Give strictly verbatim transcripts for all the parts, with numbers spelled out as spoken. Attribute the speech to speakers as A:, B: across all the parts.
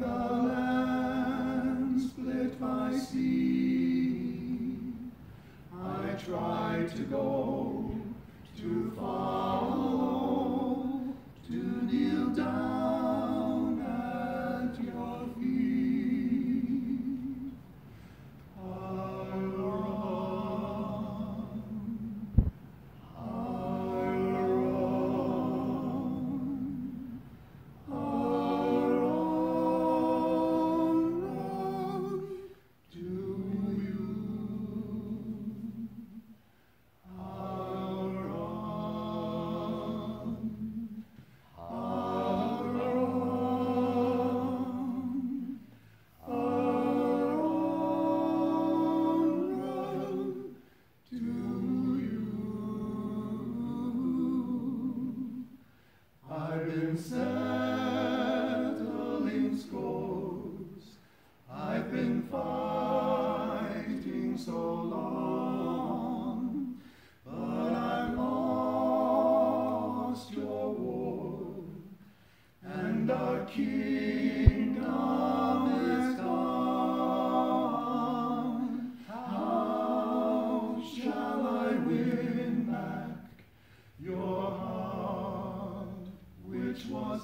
A: the land split by sea. I tried to go, to follow, to kneel down at your feet. I run, I run, I run, run to you. I'll run, I'll run, I'll run, run to you. I've been settling scores, I've been fighting so long, but I've lost your war, and our kingdom is gone. How shall I win back your heart, which was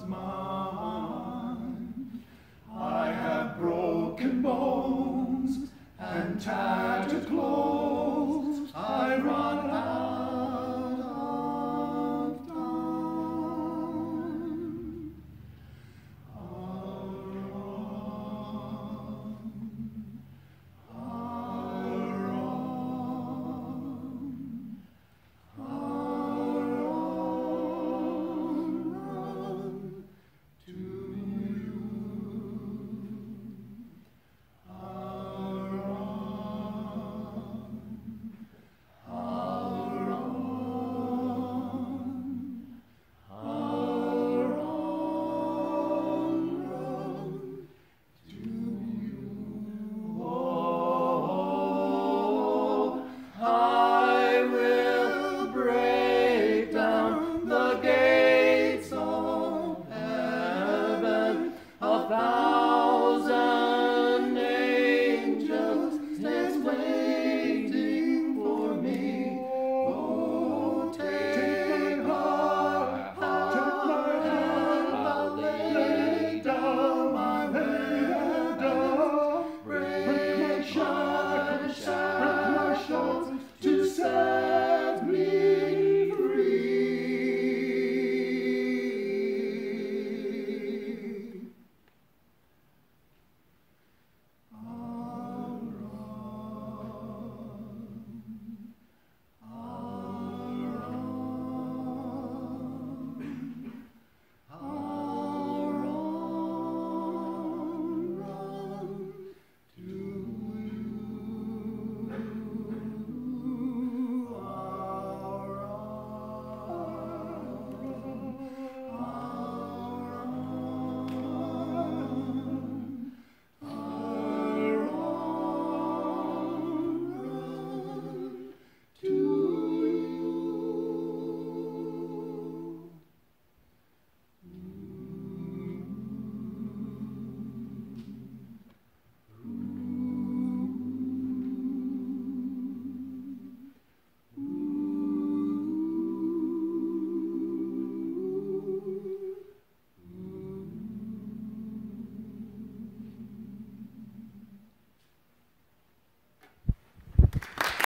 A: mine? I have broken bones and tatters